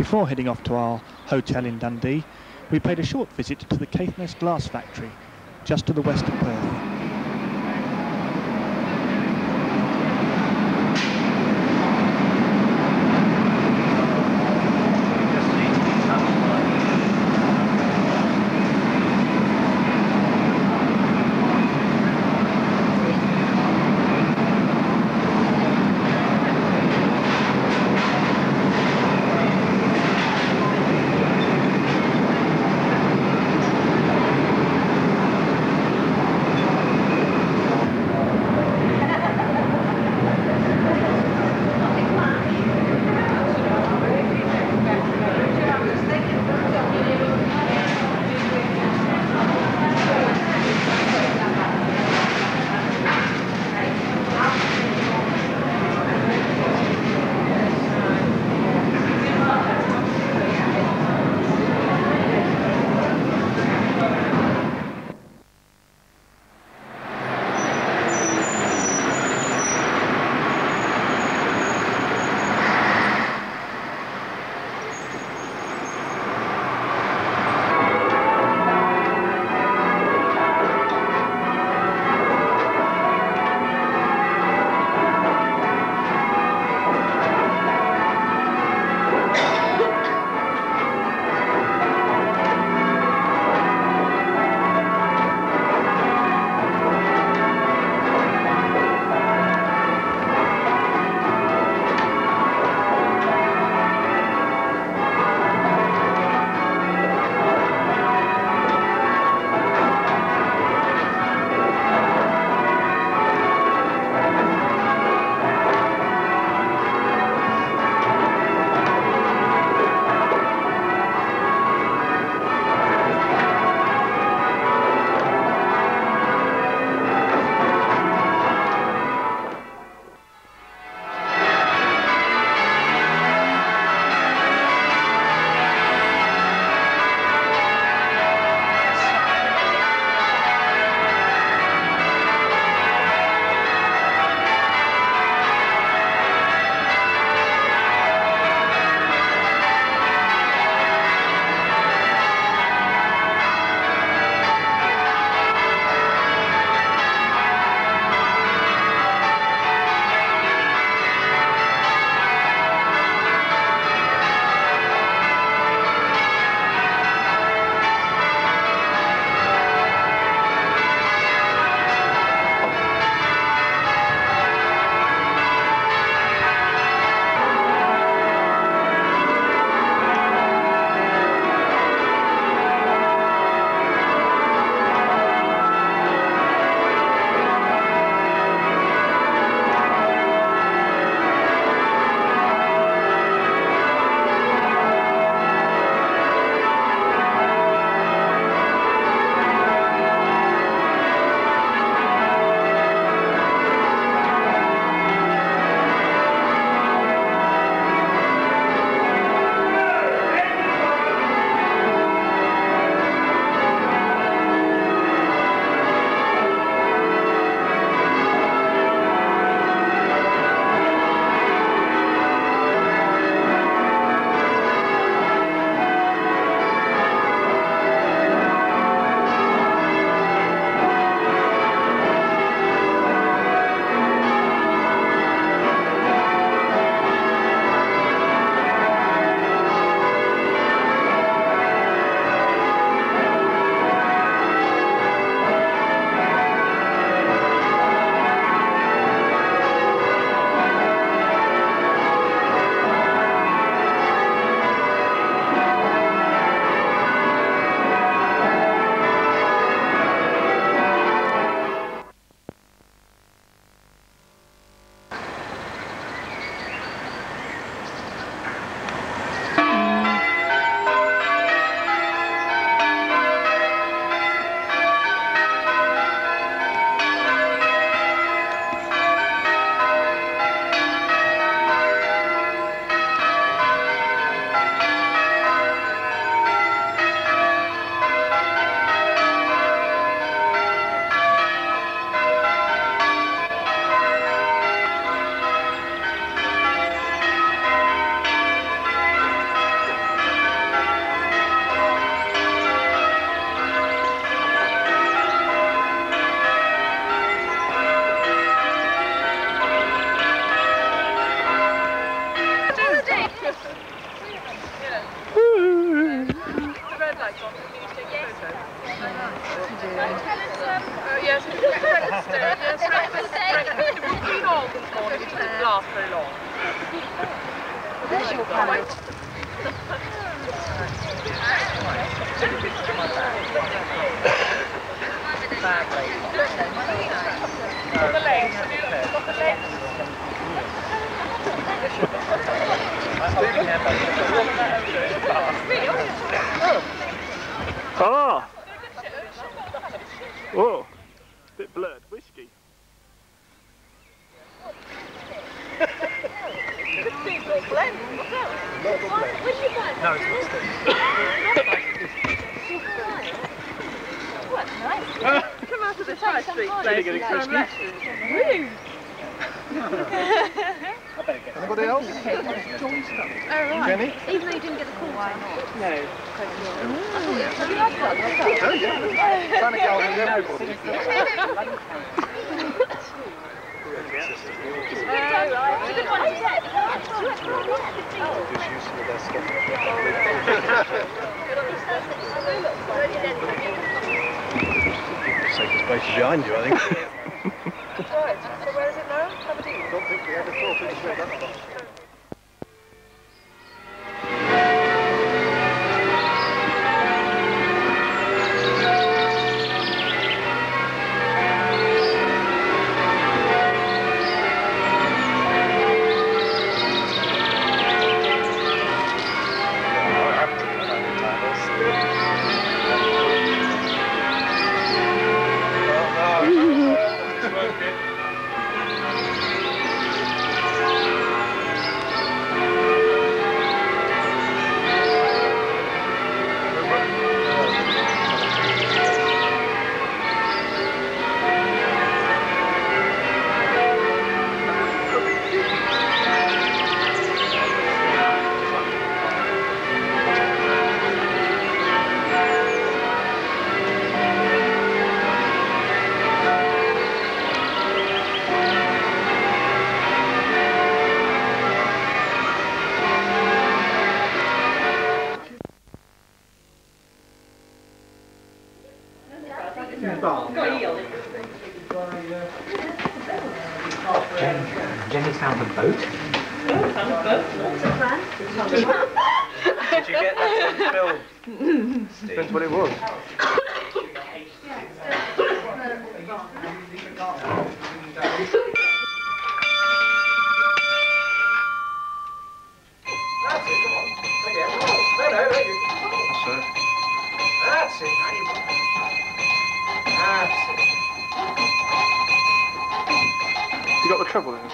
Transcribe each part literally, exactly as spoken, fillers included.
Before heading off to our hotel in Dundee, we paid a short visit to the Caithness Glass Factory, just to the west of Perth. Yes, between all this morning, it didn't last very long. There's your camera. On the legs, have you looked at the legs? Ah! Whoa, bit blurred. Whiskey. Single blend. What's that? No, it's not Steve. What, nice? Come out of the side street place and turn left. Woo! Anybody else? Oh, right. Jenny? Even though you didn't get the call, why not? No. Oh yeah. Trying to get hold of everybody. Safest place behind you, I think. Right, so where is it now? Aberdeen? I don't think we ever thought it was that far. Jenny's found a boat. Oh, found a boat. Did you get that on film? Depends what it was. That's it, come on. Again. No, no, no, you. That's it. That's it. You got the treble in?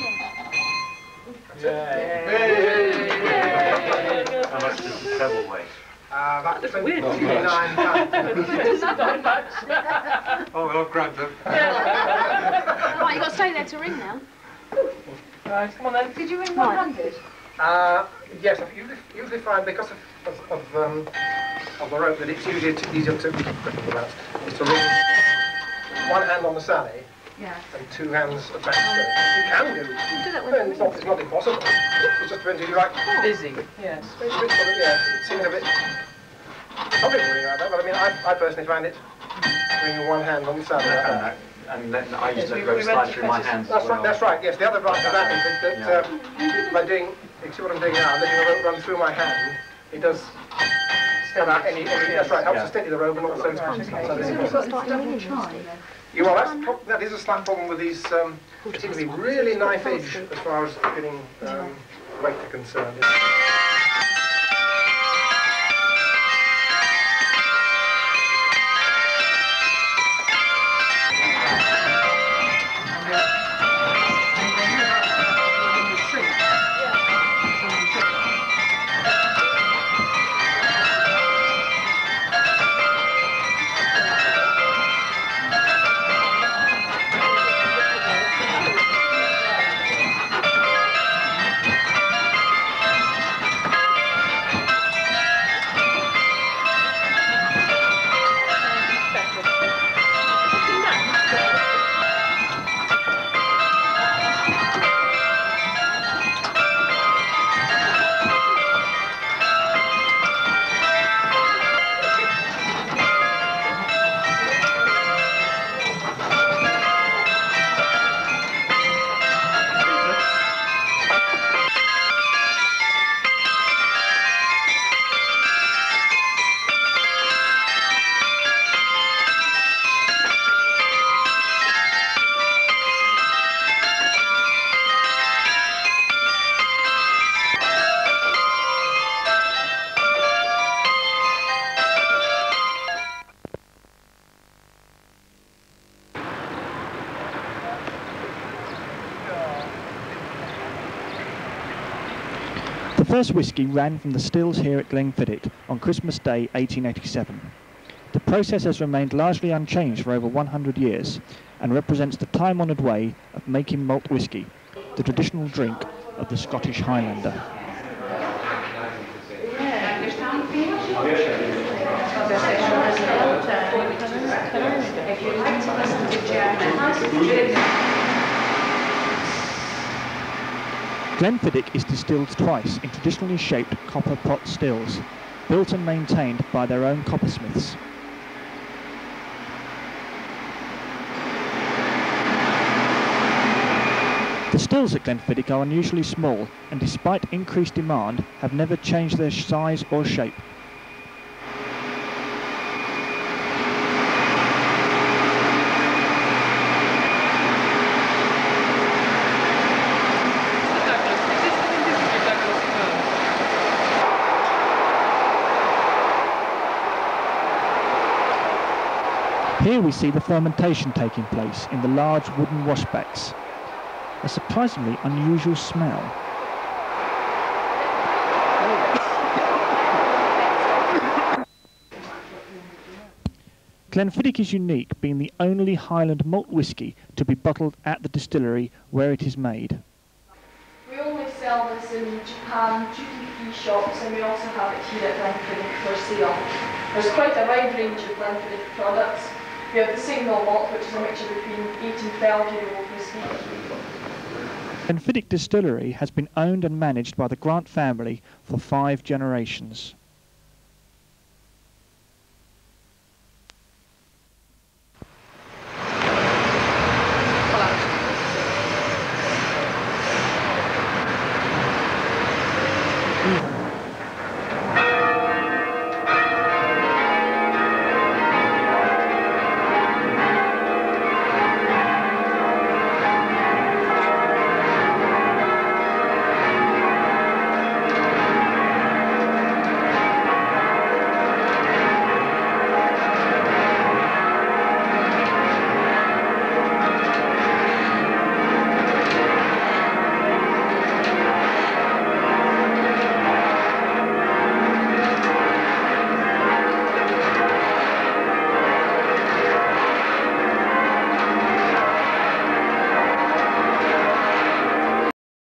How much does the treble weigh? Uh, that's weird. twenty-nine pounds. Not much. Oh, well, I've grabbed them. Right, you've got to stay there to ring now. Right, come on then. Did you ring one hundred? Uh, yes, I usually, usually find because of, of, of, um, of the rope that it's usually t easier to, is to ring one hand on the sally Yeah. and two hands at back stroke. You can do. Do that Well, it's, not, it's not impossible. It just depends if you like. Busy, yes. It's a bit sort of, yeah, it seems a bit. Some people ring like that, but I mean, I, I personally find it ringing one hand on the sally. Like that. And then I Yes, used to we- let rope we slide went to through my Curtis. hands. That's as right, well. that's right, yes. The other right to that is that, that um, by doing, you see what I'm doing now, letting the rope run through my hand, it does cut out any, any that's right, helps Yeah. to steady the rope and also Right, okay. so that it You've doesn't- got to start ringing try. You are, that's, prob- that is a slight problem with these, um, it's going to be really knife edge as far as getting um, weight are concerned. first whisky ran from the stills here at Glenfiddich on Christmas Day eighteen eighty-seven. The process has remained largely unchanged for over one hundred years and represents the time-honoured way of making malt whisky, the traditional drink of the Scottish Highlander. Glenfiddich is distilled twice in traditionally shaped copper pot stills, built and maintained by their own coppersmiths. The stills at Glenfiddich are unusually small and, despite increased demand, have never changed their size or shape. Here we see the fermentation taking place in the large wooden washbacks. A surprisingly unusual smell. Glenfiddich is unique, being the only Highland malt whisky to be bottled at the distillery where it is made. We only sell this in Japan, duty-free shops, and we also have it here at Glenfiddich for sale. There's quite a wide range of Glenfiddich products. We have the single malt, which is a mixture between eight and twelve year old whisky. Glenfiddich Distillery has been owned and managed by the Grant family for five generations.